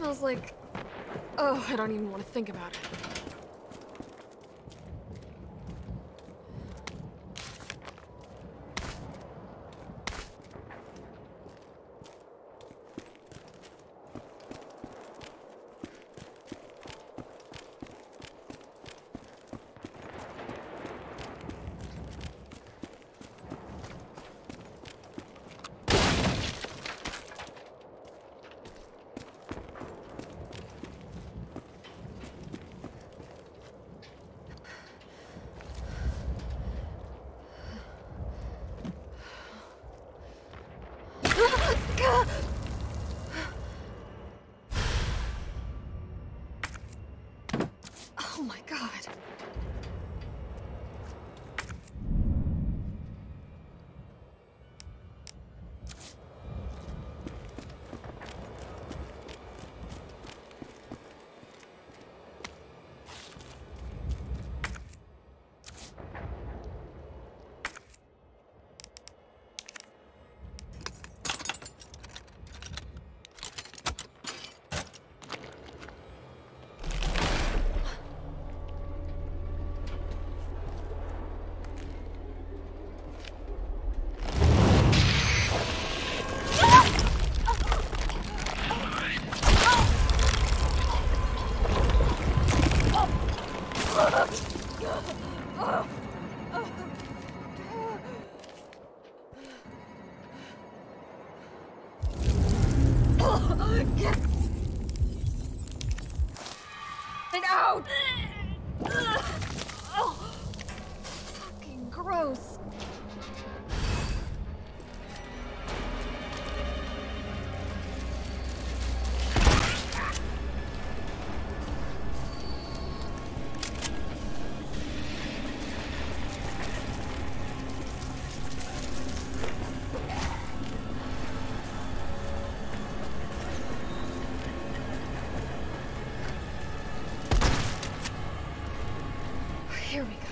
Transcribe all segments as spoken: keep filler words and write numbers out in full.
smells like... Oh, I don't even want to think about it. Oh my god. Get it out! Oh, fucking gross. Here we go.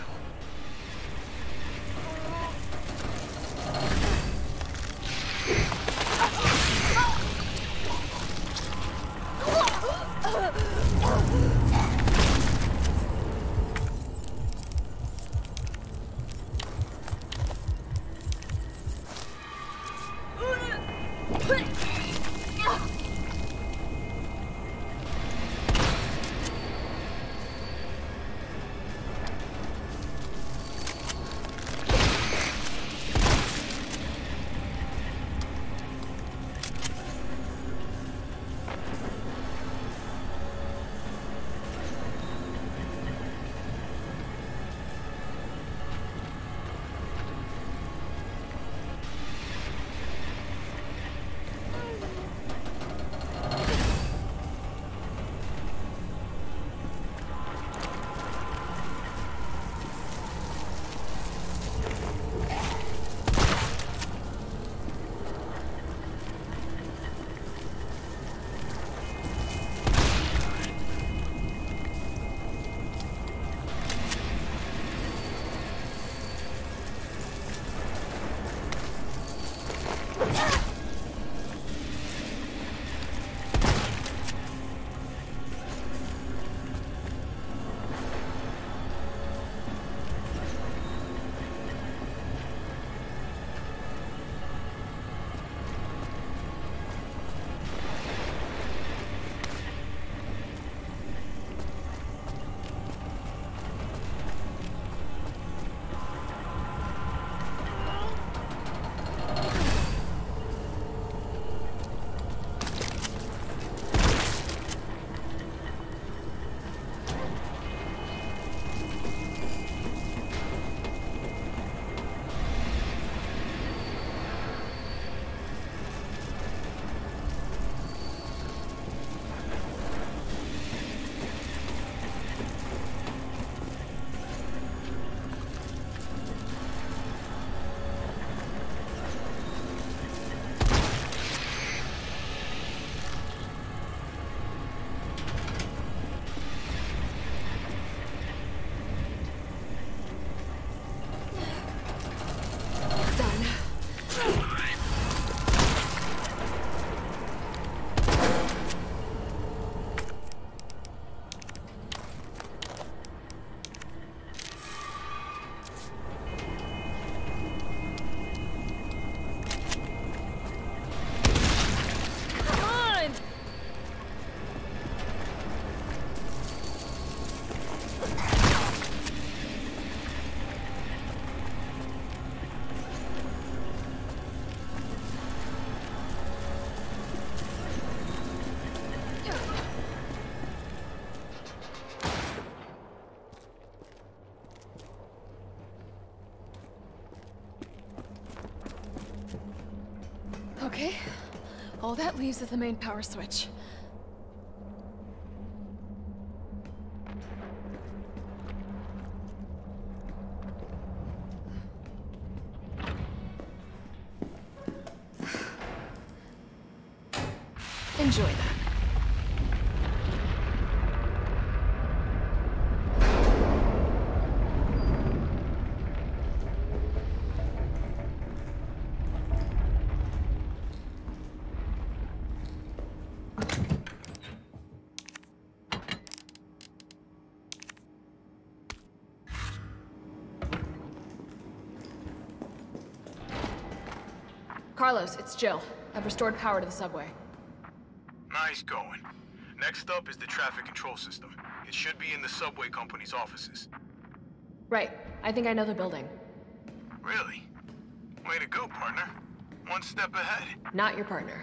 All that leaves is the main power switch. Enjoy that. Carlos, it's Jill. I've restored power to the subway. Nice going. Next up is the traffic control system. It should be in the subway company's offices. Right. I think I know the building. Really? Way to go, partner. One step ahead. Not your partner.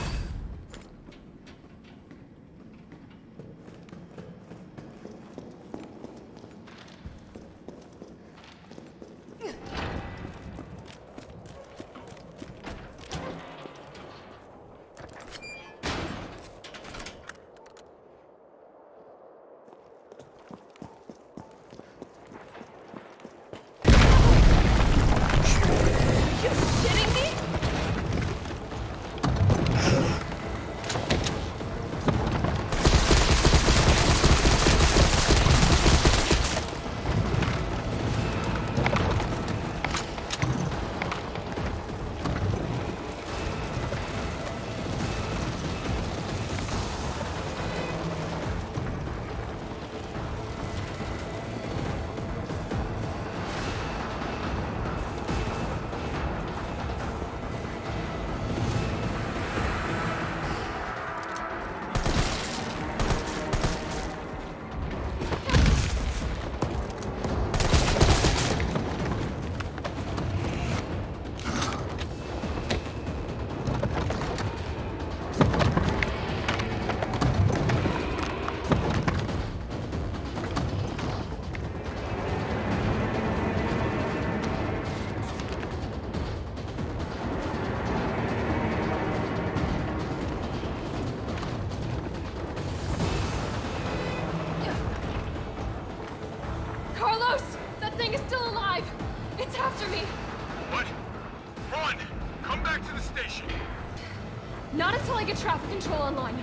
Carlos! That thing is still alive! It's after me! What? Run! Come back to the station! Not until I get traffic control online.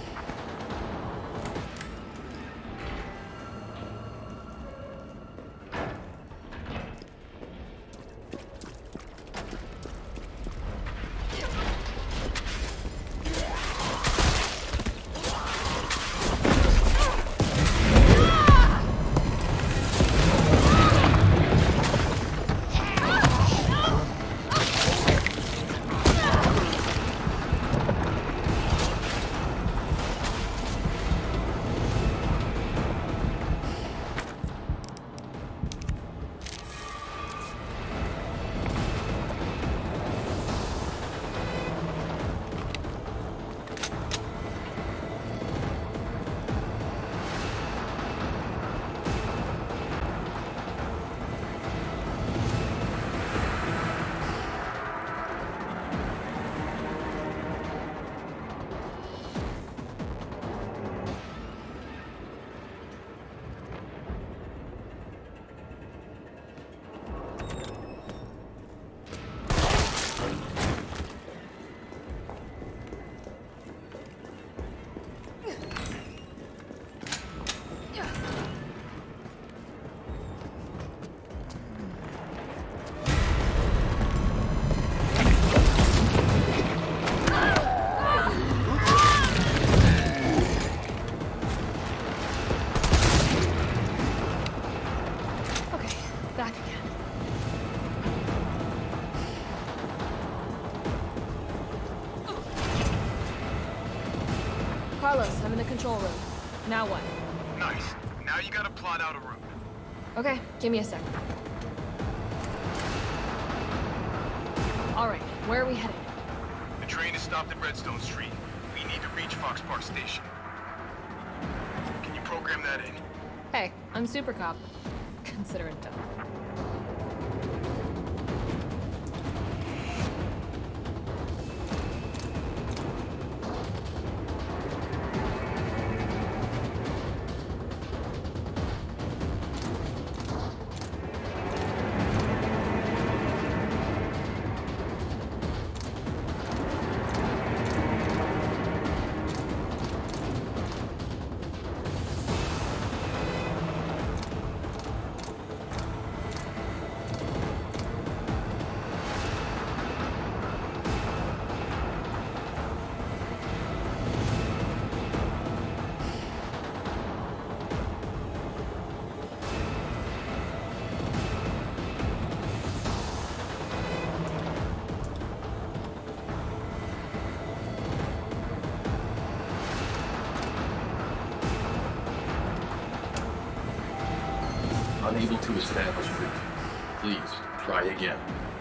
Carlos, I'm in the control room. Now what? Nice. Now you gotta plot out a route. Okay, give me a sec. All right, where are we headed? The train is stopped at Redstone Street. We need to reach Fox Park Station. Can you program that in? Hey, I'm Super Cop. Consider it done. Unable to establish route. Please, try again.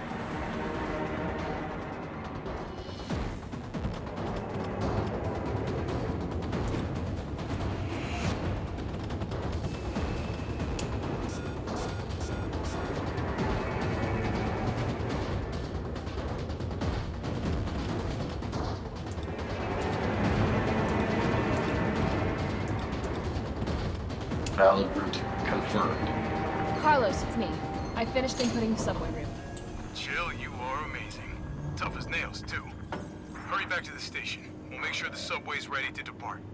Valid route confirmed. Carlos, it's me. I finished inputting the subway route. Jill, you are amazing. Tough as nails, too. Hurry back to the station. We'll make sure the subway's ready to depart.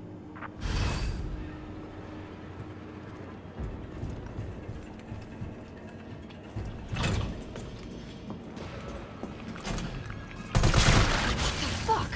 Fuck!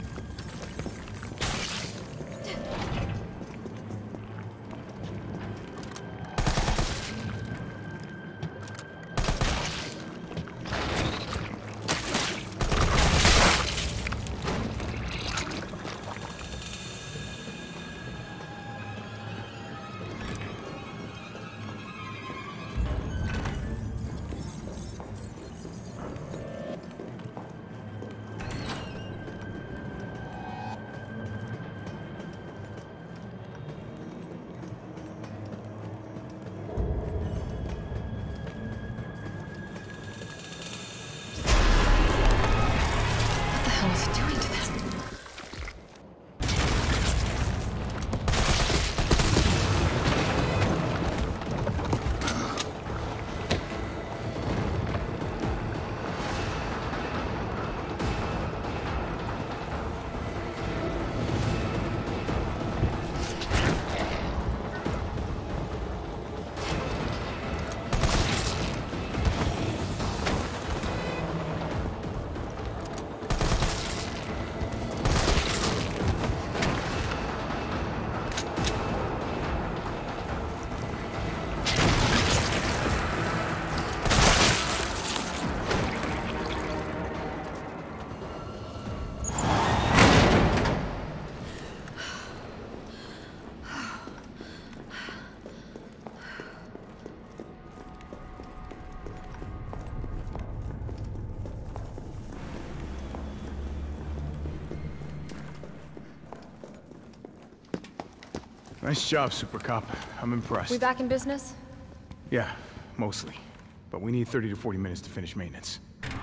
Nice job, Super Cop. I'm impressed. We back in business? Yeah, mostly. But we need thirty to forty minutes to finish maintenance.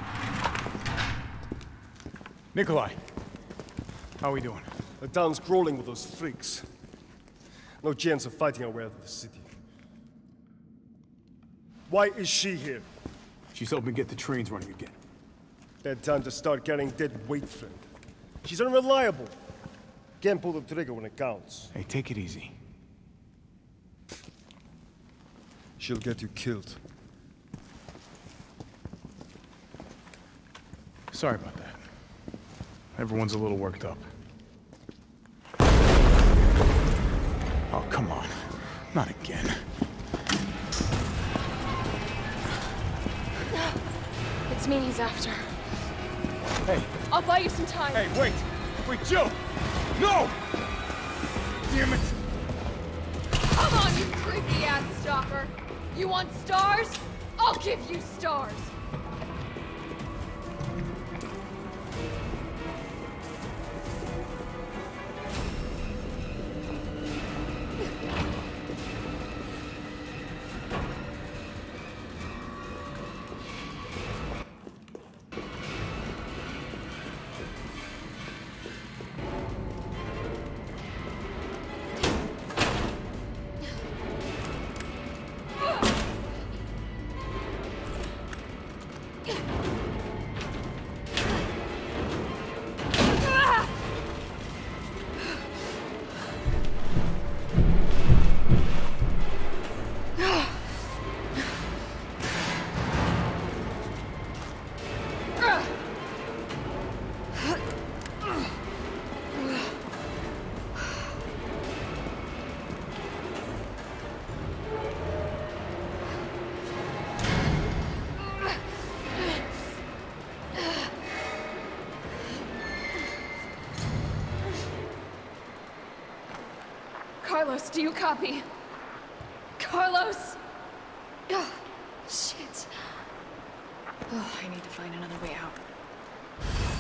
Nikolai, how are we doing? The town's crawling with those freaks. No chance of fighting our way out of the city. Why is she here? She's helping get the trains running again. Bad time to start carrying dead weight, friend. She's unreliable. Can't pull the trigger when it counts. Hey, take it easy. She'll get you killed. Sorry about that. Everyone's a little worked up. Oh, come on. Not again. It's me he's after. Hey. I'll buy you some time. Hey, wait! Wait, Jill! No! Damn it! Come on, you creepy-ass stalker! You want stars? I'll give you stars! Carlos, do you copy? Carlos! Oh, shit. Oh, I need to find another way out.